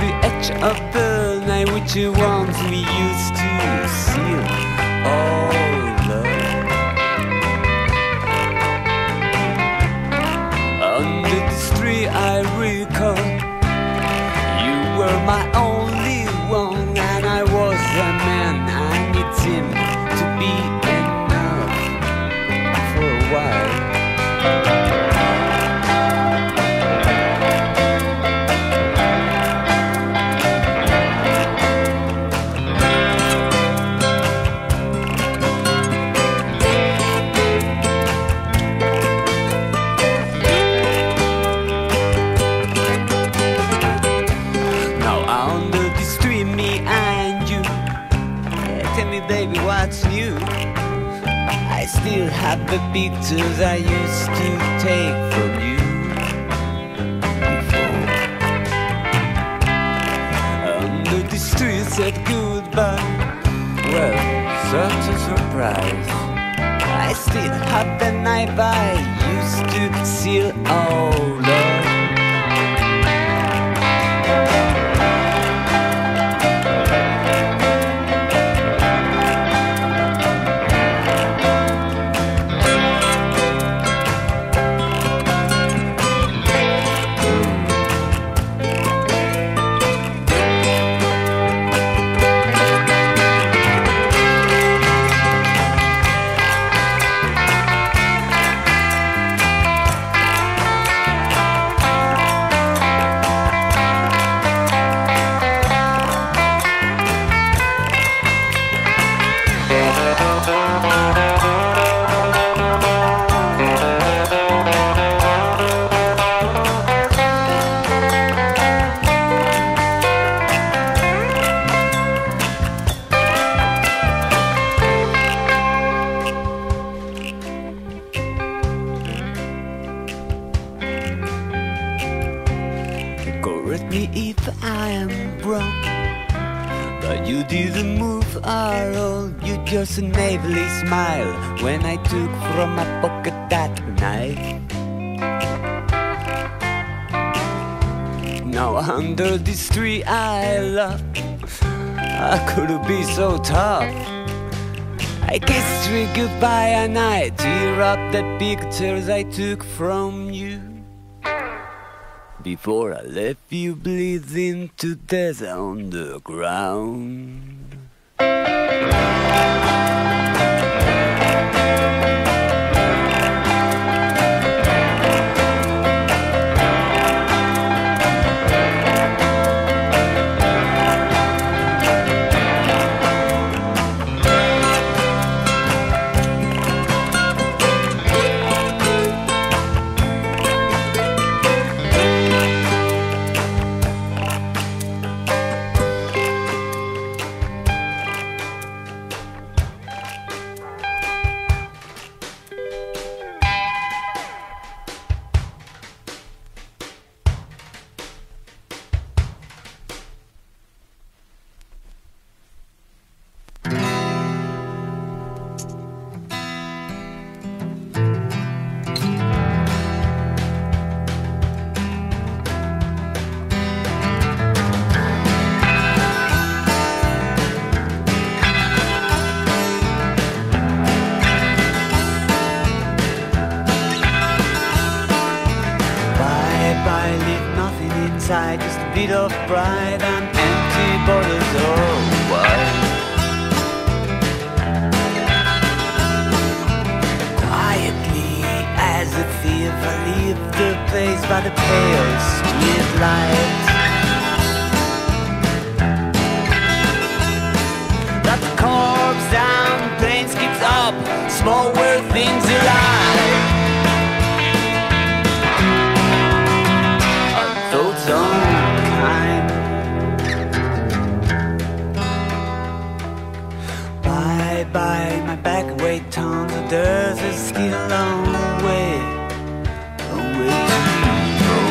the edge of the night, which the ones we used to seal all love. Under this tree I recall you were my only one, and I was a man. I need him to be enough for a while. Baby, what's new? I still have the pictures I used to take from you before. Under the street said goodbye. Well, such a surprise. I still have the knife I used to seal all love. Correct me if I am wrong, but you didn't move at all. You just naively smiled when I took from my pocket that knife. Now under this tree I love, I couldn't be so tough. I kissed you goodbye and I tear up the pictures I took from you before I left you bleeding to death on the ground. Just a bit of pride and empty bottles of wine. Quietly as a thief I leave the place by the pale street light. That the corpse down, plane skips up, small world things alive. Bye, my back weight on the desert, still a long way to go.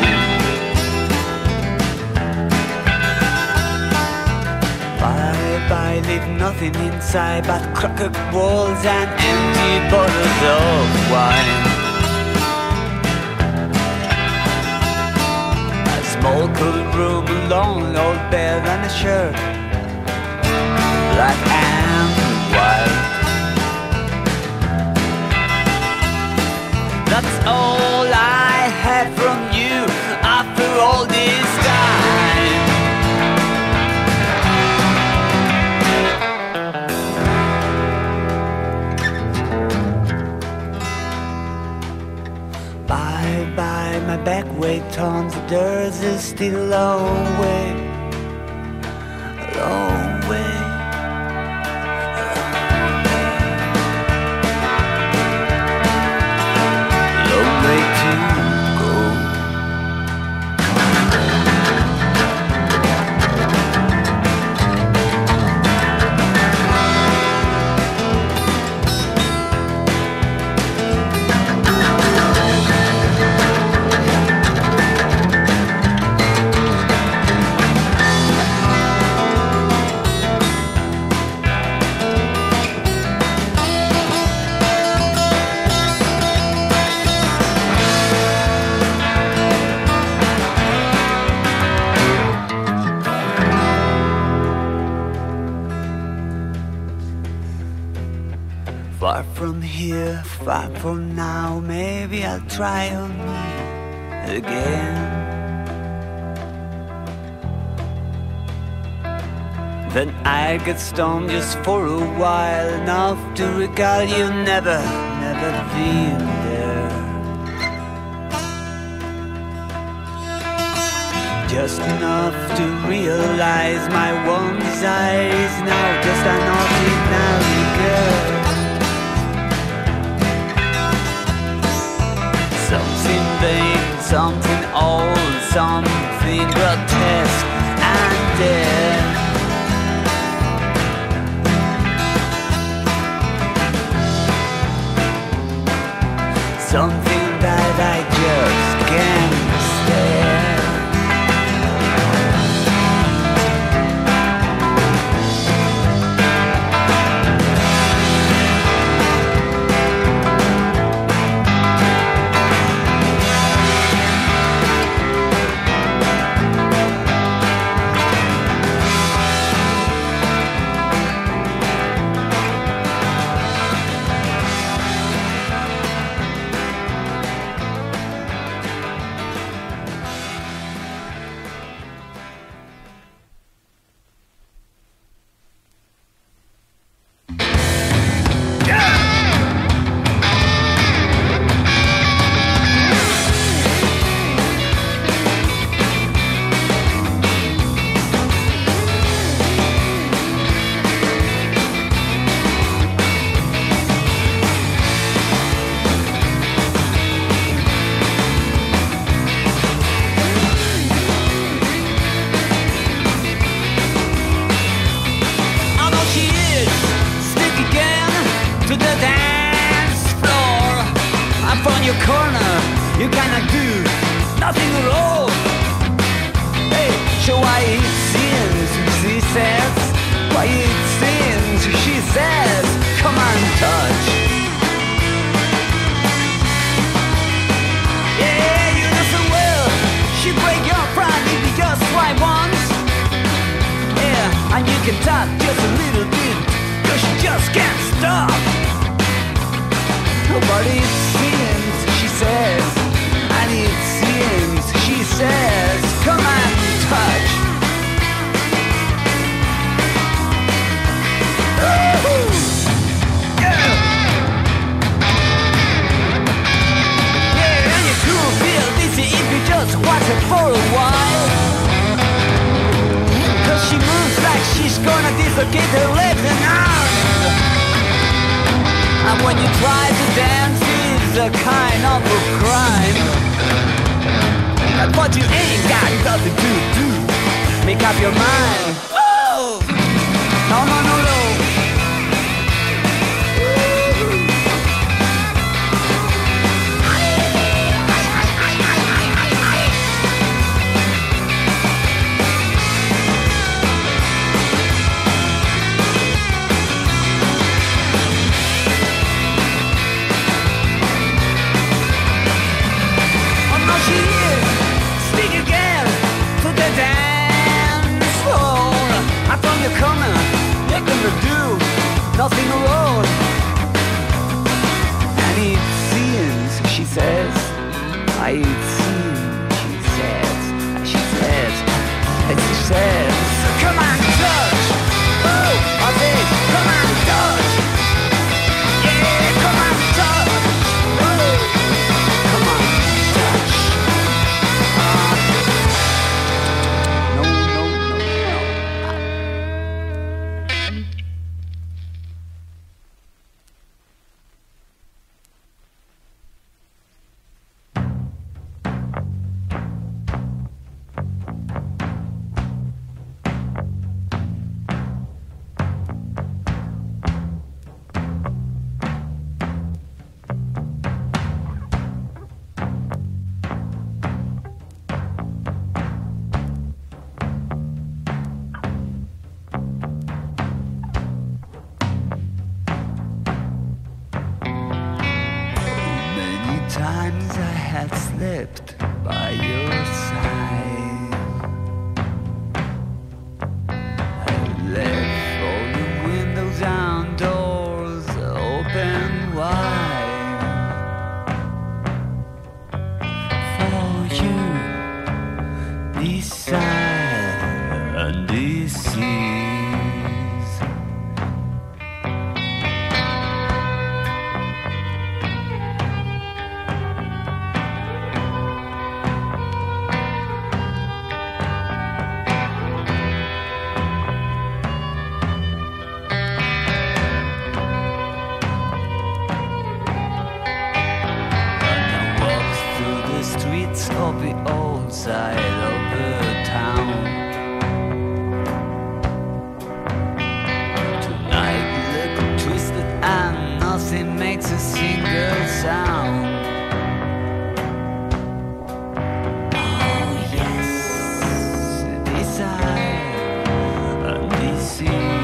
Bye, leave nothing inside but crooked walls and empty bottles of wine. Small cold room, a long old bed and a shirt, black and white. That's all I have from you after all this time. Bye bye, my back way turns, there's still a long way, a long way. Far from here, far from now, maybe I'll try on me again. Then I get stoned just for a while, enough to regale you, never been there. Just enough to realize my one desire is now just an ordinary girl. Something vain, something old, something grotesque and dead. Something that I just can't stand. Corner, you cannot do nothing at all. Hey, show why it seems, she says. Why it seems, she says. Come on, touch. Yeah, you know so well. She break your pride if you just try once. Yeah, and you can talk just a little bit, cause she just can't stop. Nobody seems, she says, and it seems, she says, come and touch. Woo-hoo! Yeah! Yeah, and you could feel dizzy if you just watch her for a while. Cause she moves like she's gonna dislocate her legs and arms. And when you try to dance, it's a kind of a crime. But you ain't got nothing to do. Make up your mind. Oh! No, no, no, no. Oh no, she is. Speak again. Of the old side of the town. Tonight look twisted and nothing makes a single sound. Oh yes, desire and disease.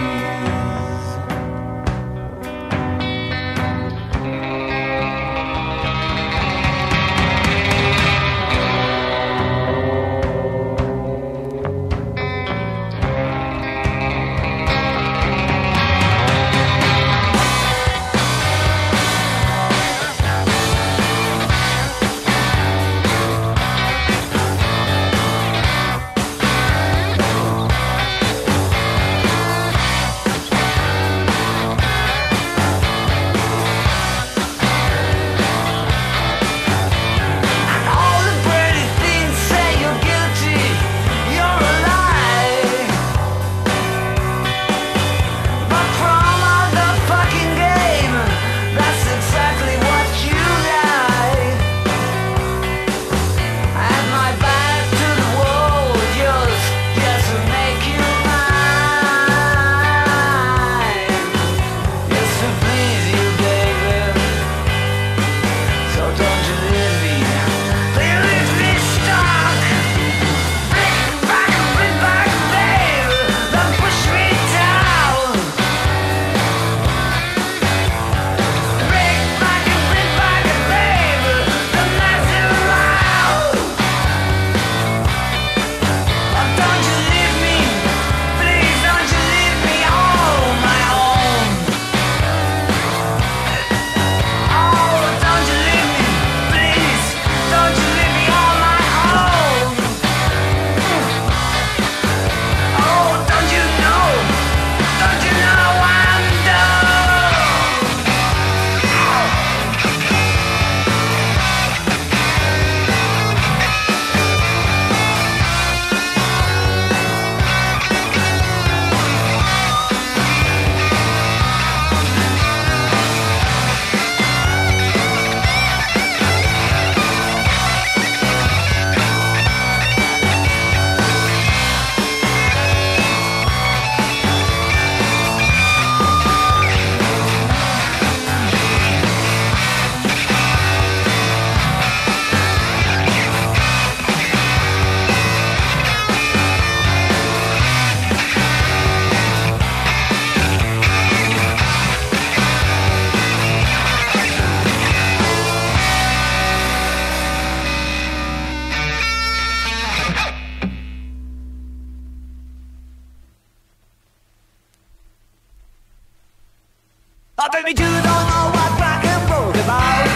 Oh, baby, you don't know what rock and roll about.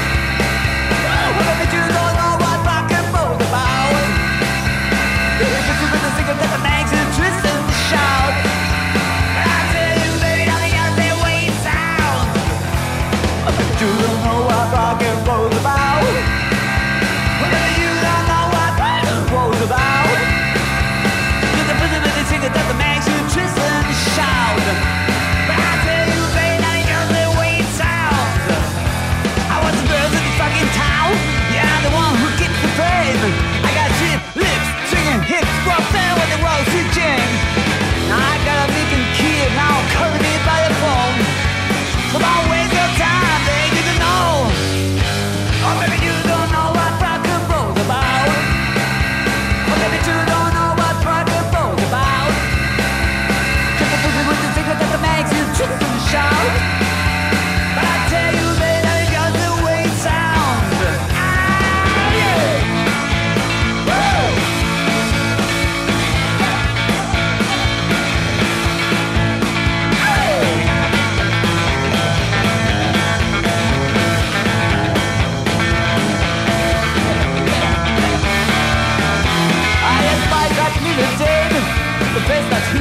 Oh, baby, you don't know what rock and roll about. It's just a rhythm singer that makes it twist and shout. I tell you, baby, nothing else they wait sound. Oh, baby, you don't know what rock and roll about. Oh, baby, you don't know what rock and roll about. You're the rhythm singer that makes you twist and shout. I tell you, baby, nothing else they wait sound.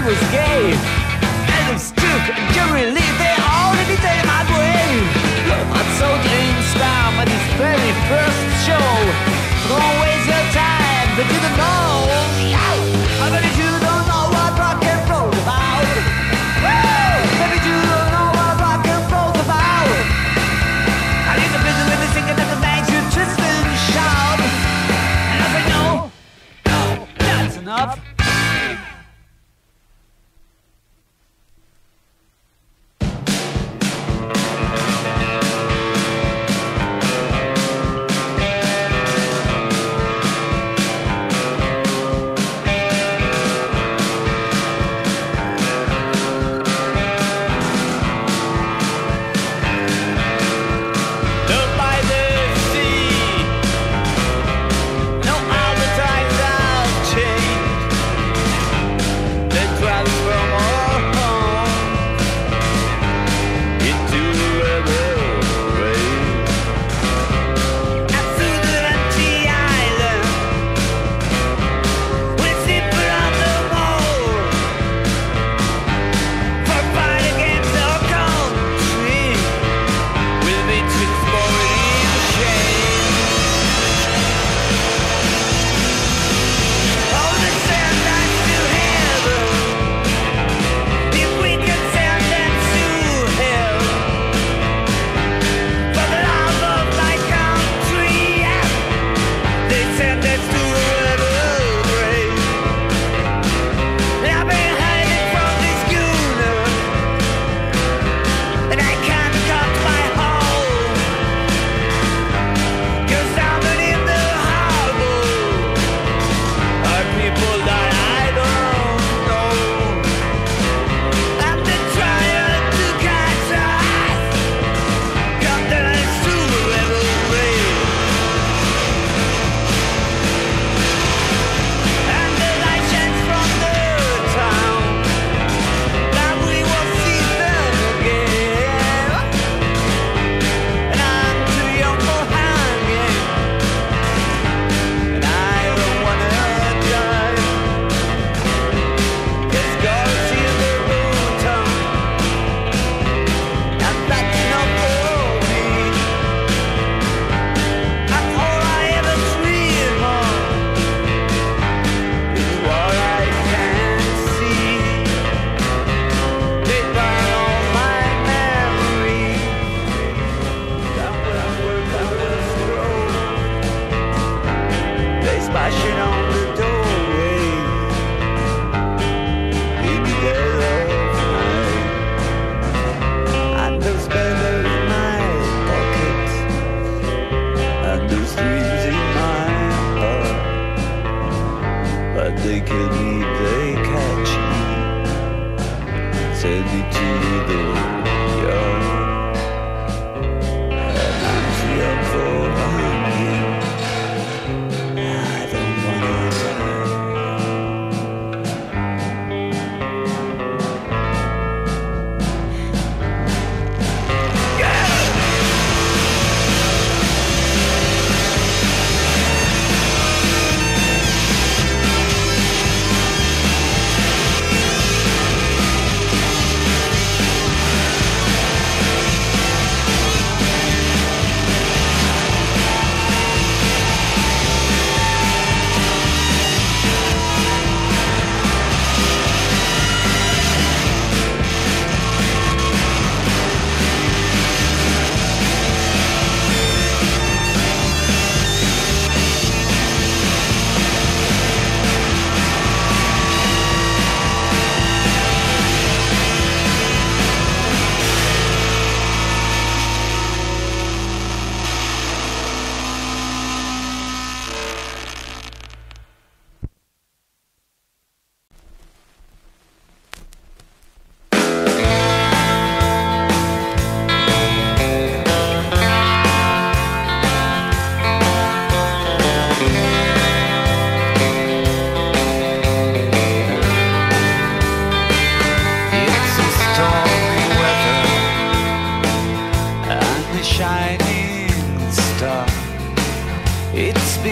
was gay. Adams, Duke, and Jerry Lee, they already did my grave. I told you in style for this very first show. Don't waste your time, but you don't know. I bet you don't know what rock and roll's about. Maybe you don't know what rock and roll's about. I need to visit with the singer that makes you twist and shout. And I say no, that's enough.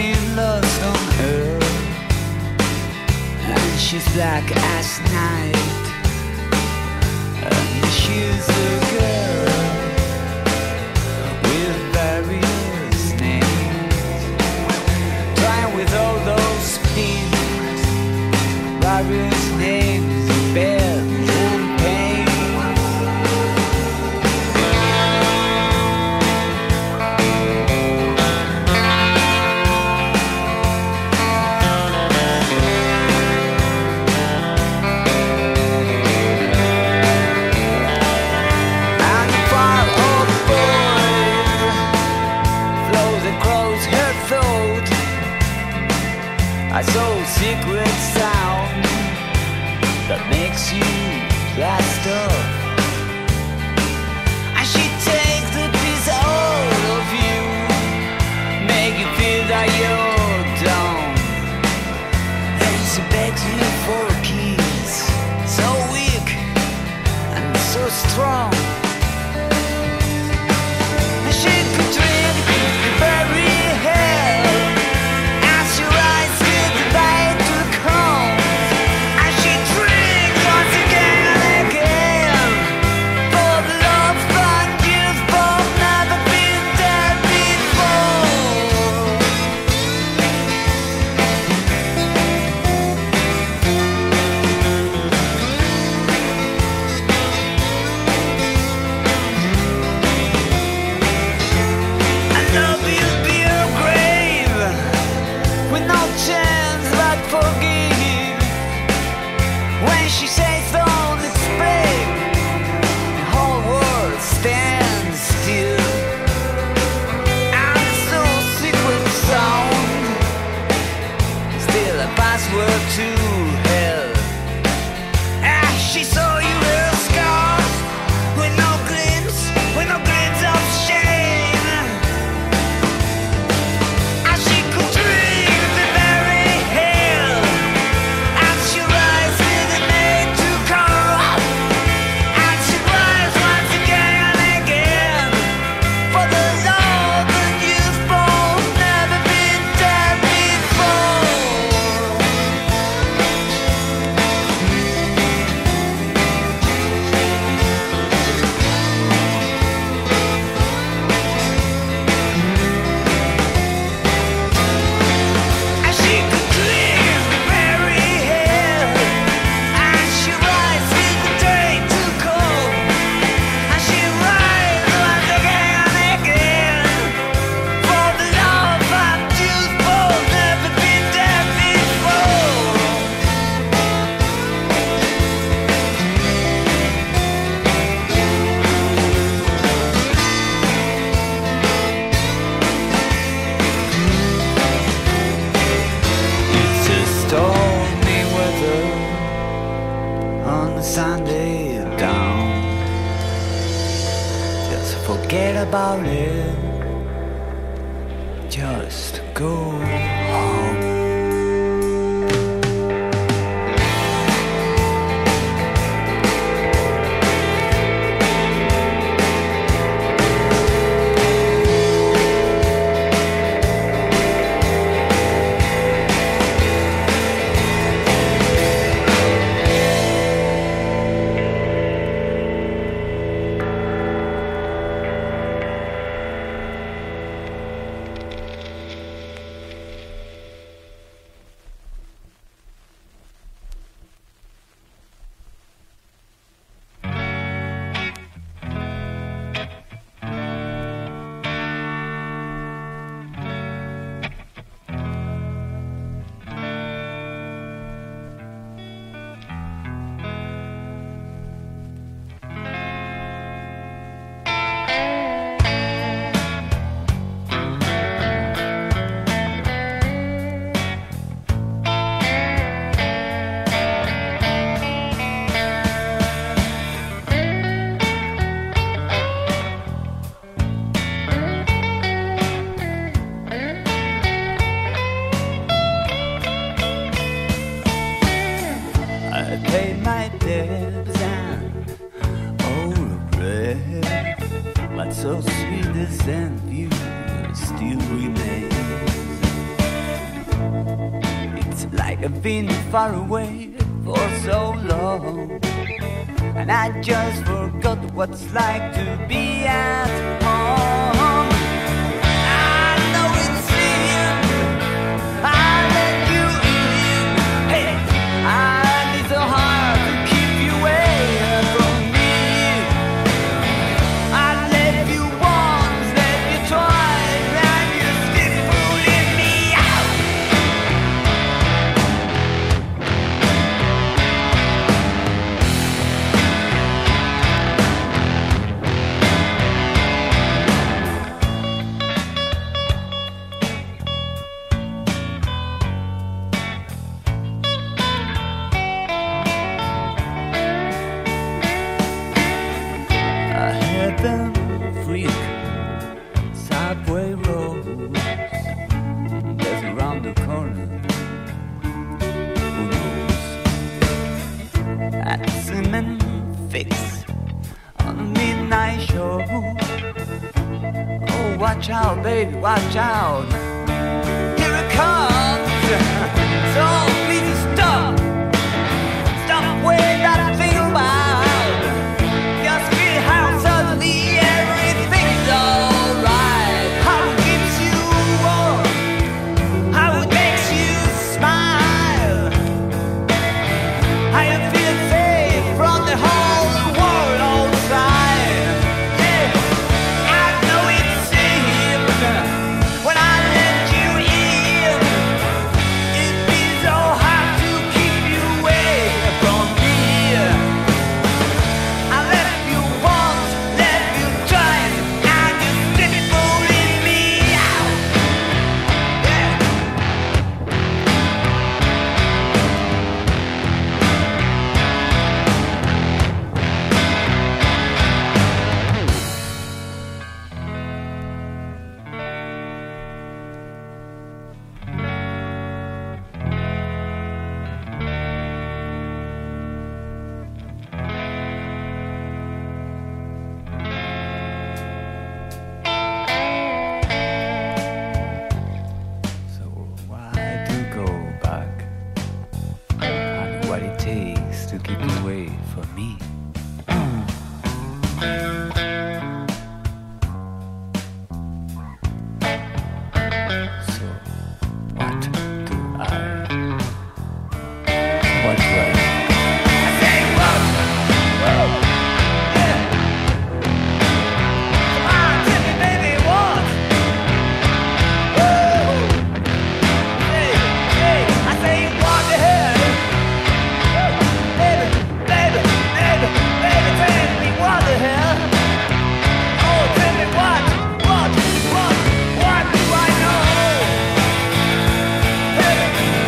black as night. strong. And she could drink the very hell as she rides with the light to come. And she drinks once again and again for the love that you've both never been there before. I love you'll be a grave with no chance but forgive. When she says don't explain, the whole world stands still. And it's no secret sound, still a password to hell. Ah, she saw you real scars with no glimpse of shame. And she could drink the very hell as she rides with the maid to come. And she cries once again and again for the love that you've both never been there before. And she could drink the very hell as she rides with the day to come. And she rides once again and again for the love that you've both never been there before. It's a stormy weather on the Sunday down. Just forget about it. Just go home. I paid my debts and all regret, but so sweet the sand view still remains. It's like I've been far away for so long, and I just forgot what it's like to be at home. I know it's here, I let you in. Hey, I need so hard to keep you away from me. I left you once, left you twice, and you're still fooling me out. Them freak subway roads just around the corner. Who knows? At cement fix night show. Oh, watch out, baby, watch out. Here it comes. So please stop. Stop way that I think about. Just feel how suddenly everything's alright. How it keeps you warm. How it makes you smile. How you feel safe from the whole world outside. Hey, I know it seems when I let you in, it'd be so hard to keep you away from me. I left you once, left you twice, and you still fooling me out. Yeah. So why do go back? I know what it takes to keep you away from me. So what do I? What do I? I say what? Whoa. Yeah. Come on, tell me, baby, what? Woo. Hey, hey, I say what the hell? Baby, baby, baby, baby, tell me what the hell? Oh, tell me what do I know? Hey,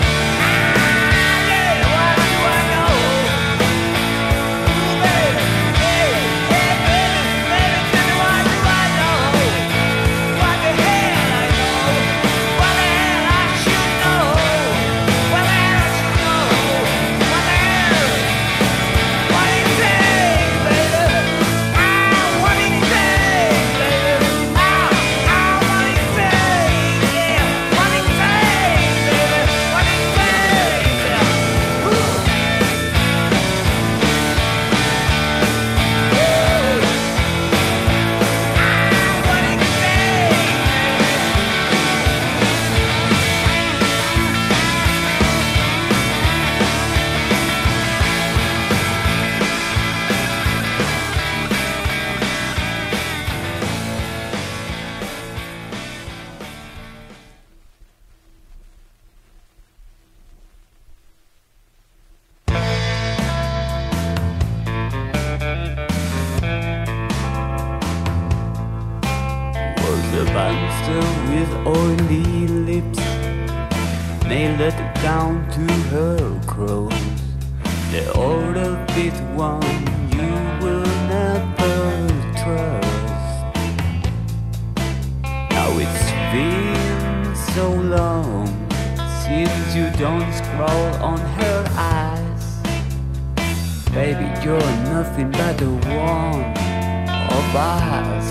yeah, what do I know? Ooh, baby, hey, hey, baby, baby, tell me what do I know? What the hell I know? What the hell I should know? What the hell I should know? What the hell? What it takes, baby? What it takes, baby? What it takes, yeah. What it takes, baby? What it takes, yeah. Ooh. Ooh. What it was a monster with oily lips, nailed down to her crows. The order bit one you will never trust. Now it's been so long since you don't scroll on her eyes. Baby, you're nothing but the one of us.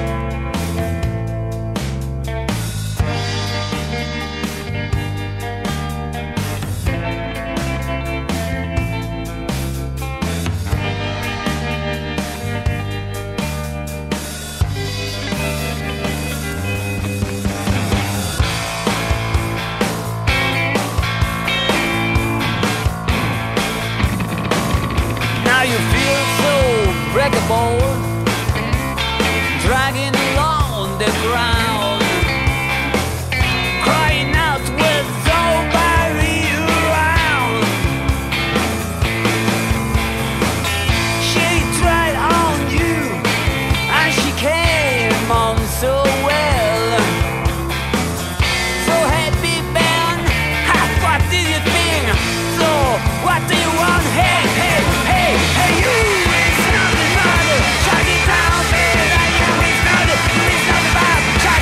Now you feel so breakable, dragging along the ground, crying out with somebody around. She tried on you, and she came on so well. So happy, man, what did you think? So what do you want? Hey, hey, hey, hey, you! It's nothing but a shaggy town, baby. It's nothing but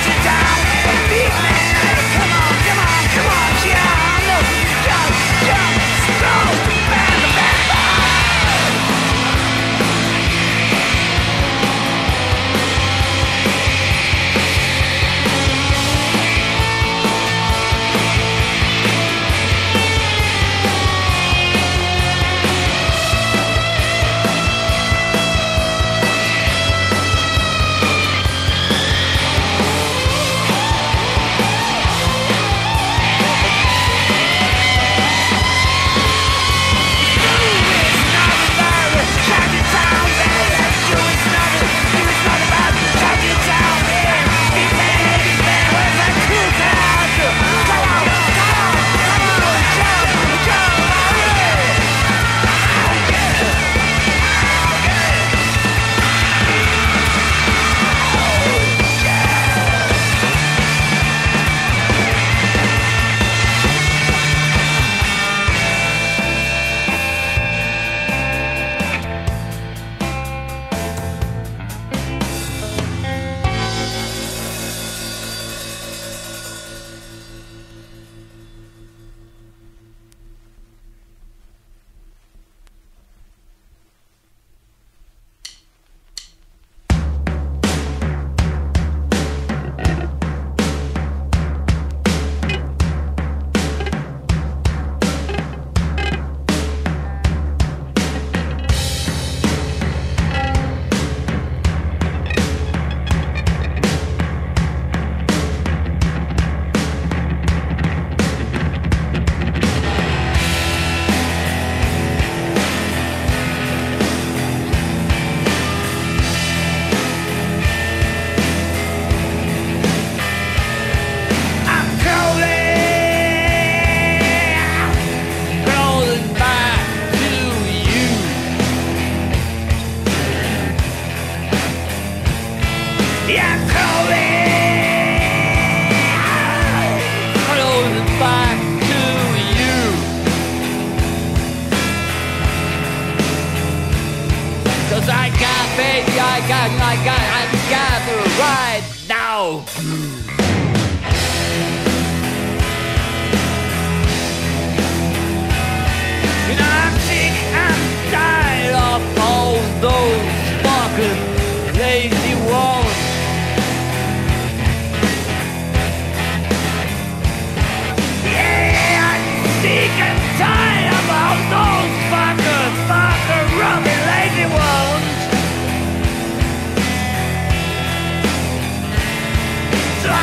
gather right now. And I'm sick and tired of all those fucking lazy walls. Yeah, I'm sick and tired of all those fucking rubbing lazy walls. So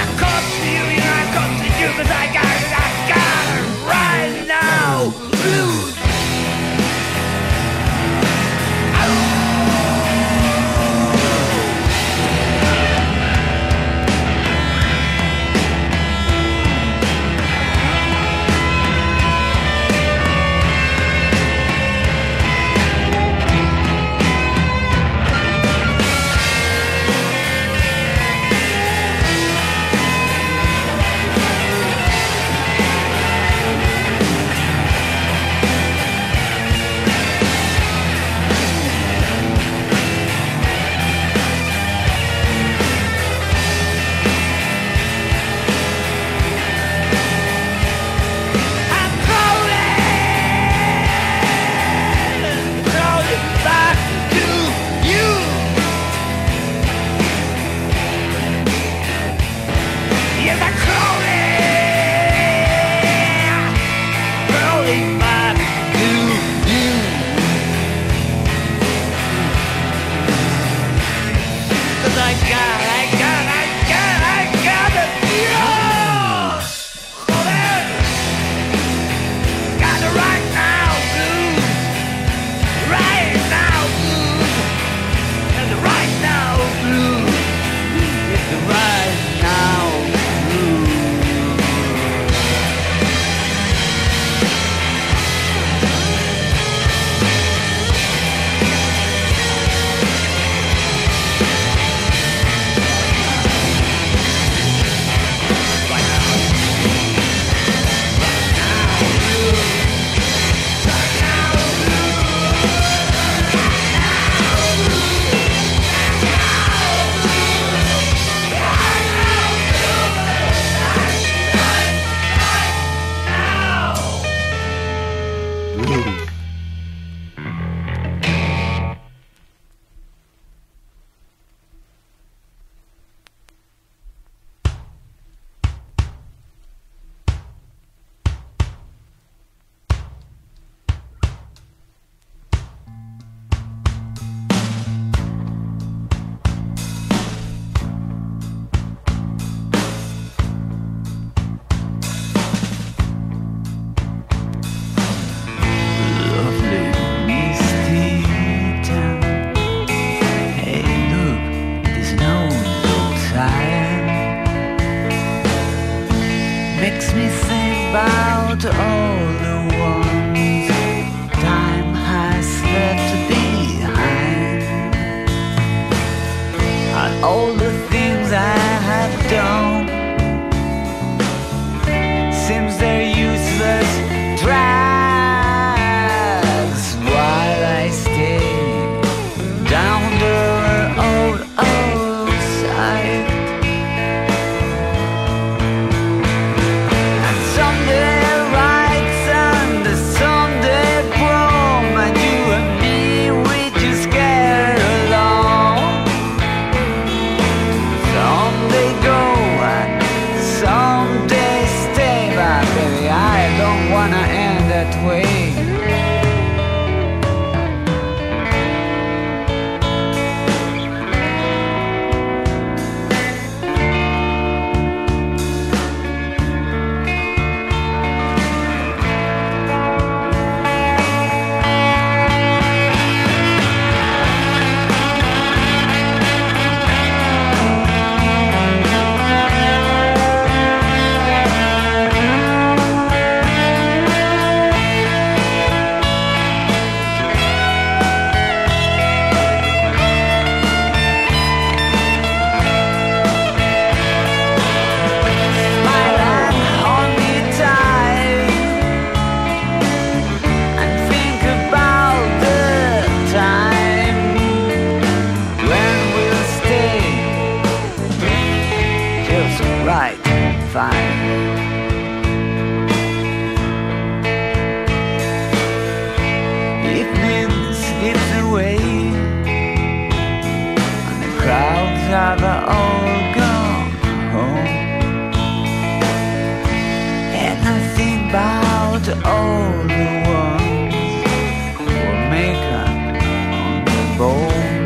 bones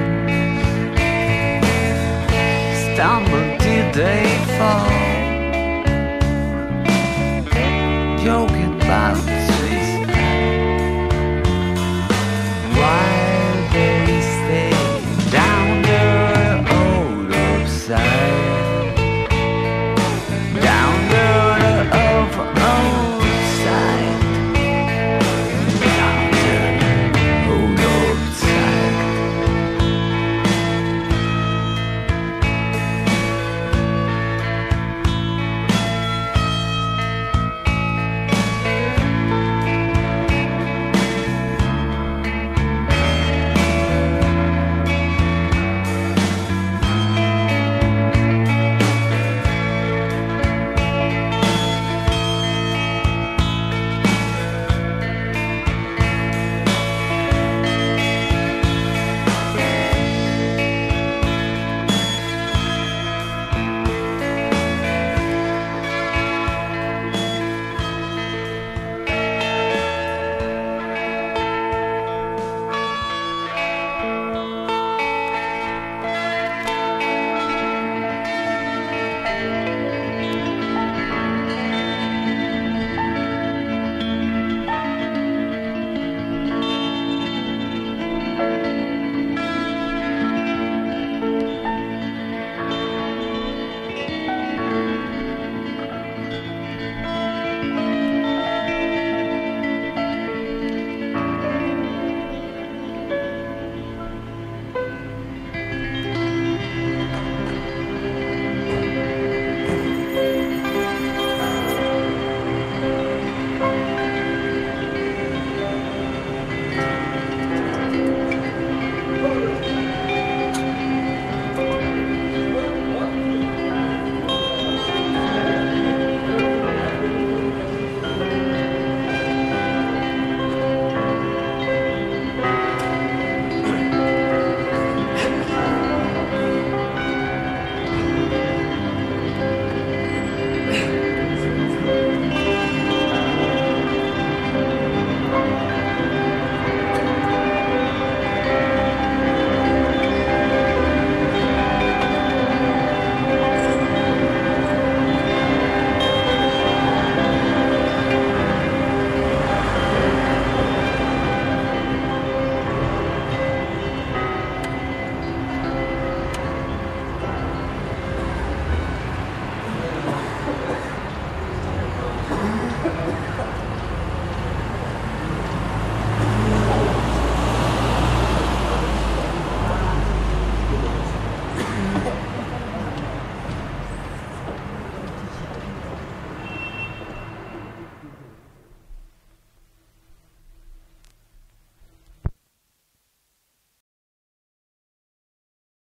stumble till they fall, joking about suicide while they stay down the old upside, down the old side, down the old upside.